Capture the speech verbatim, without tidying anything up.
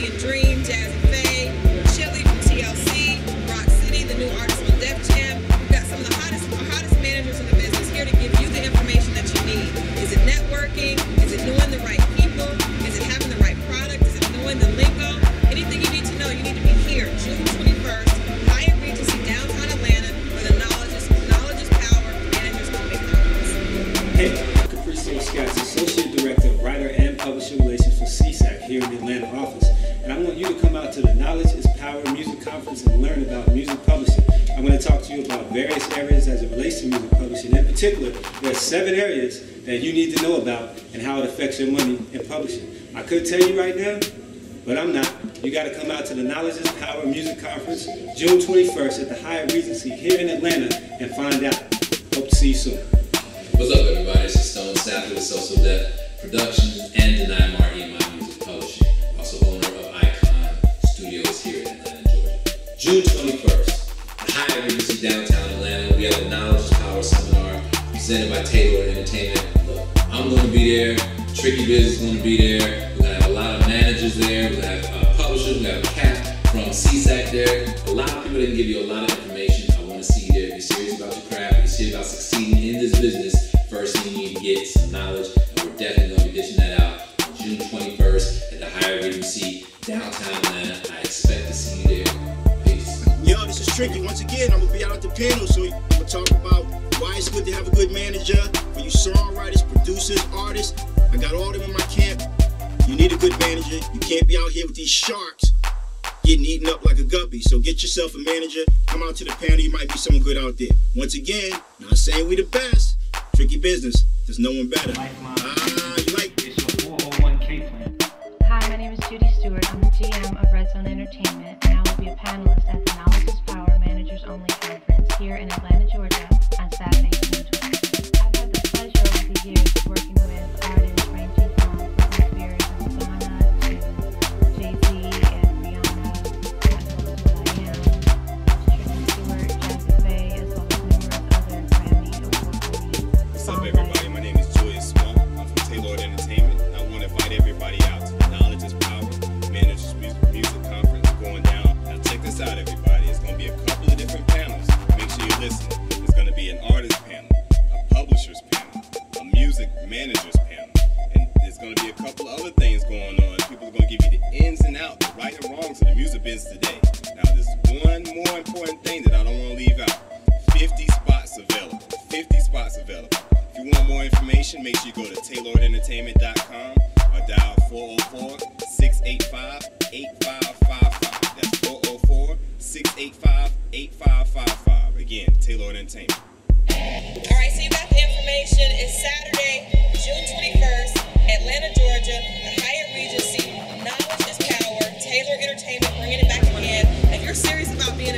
and Dream, Jazzy Faye, Chili from T L C, Rock City, the new artist on Def Jam. We've got some of the hottest, our hottest managers in the business here to give you the information that you need. Is it networking? Is it knowing the right people? Is it having the right product? Is it knowing the lingo? Anything you need to know, you need to be here June twenty-first, Hyatt Regency, downtown Atlanta, where the knowledge is, knowledge is power, managers can make conference. Hey, Capricio Scott, Associate Director, Writer and Publisher Relations for C S A C here in the Atlanta office. And I want you to come out to the Knowledge is Power Music Conference and learn about music publishing. I'm going to talk to you about various areas as it relates to music publishing. In particular, there are seven areas that you need to know about and how it affects your money in publishing. I could tell you right now, but I'm not. You got to come out to the Knowledge is Power Music Conference June twenty-first at the Hyatt Regency here in Atlanta and find out. Hope to see you soon. What's up, everybody? It's Stone Snapper with Social Death Productions and Deny Marty and My Music Publishing. Also owner of Icon Studios here in Atlanta, Georgia. June twenty-first, the Hyatt Regency downtown Atlanta. We have the Knowledge is Power seminar presented by Taylor Entertainment. Look, I'm going to be there. Tricky Biz is going to be there. We're going to have a lot of managers there. We're going to have uh, publishers. We're going to have Kat from C S A C there. A lot of people that can give you a lot of information. I want to see you there. If you're serious about your craft, if you're serious about succeeding in this business, first thing you need to get is some knowledge. And we're definitely going to be dishing that out on June twenty-first at the Hyatt Regency, downtown Atlanta. I expect to see you there. Peace. Yo, this is Tricky. Once again, I'm going to be out at the panel, so I'm going to talk about why it's good to have a good manager for you songwriters, producers, artists. I got all of them in my camp. You need a good manager. You can't be out here with these sharks getting eaten up like a guppy. So get yourself a manager. Come out to the panel. You might be someone good out there. Once again, not saying we the best. Tricky business. There's no one better. Ah, you like it's your four oh one K plan. Hi, my name is Judy Stewart. I'm the G M of Red Zone Entertainment, and I will be a panelist at the Knowledge is Power Managers Only Conference here in Atlanta, Georgia on Saturday, June twentieth. I've had the pleasure over the years of working with artists ranging from Britney Spears and Madonna to Jay-Z and Rihanna, as well as will.i.am, Tristan Stewart, Jazzy Faye, as well as numerous other Grammy award-winning What's up, everybody? My name is Julius Small. I'm from Taylor Entertainment. And I want to invite everybody out to the Knowledge is Power Managers Music, Music Conference going down. Now check this out, everybody. It's going to be a couple of different panels. Make sure you listen. It's going to be an artist panel, a publisher's panel, a music manager's panel, and there's going to be a couple of other things going on. People are going to give you the ins and outs, the right and wrongs of the music business today. Now, there's one more important thing that I don't want to leave out. fifty spots available. fifty spots available. If you want more information, make sure you go to taylor entertainment dot com or dial four oh four, six eight five, eight five five five. That's four oh four, six eight five, eight five five five. Again, Taylor Entertainment. All right, so you got the information. It's Saturday, June twenty-first, Atlanta, Georgia, the Hyatt Regency. Knowledge is Power. Taylor Entertainment, bringing it back again. If you're serious about being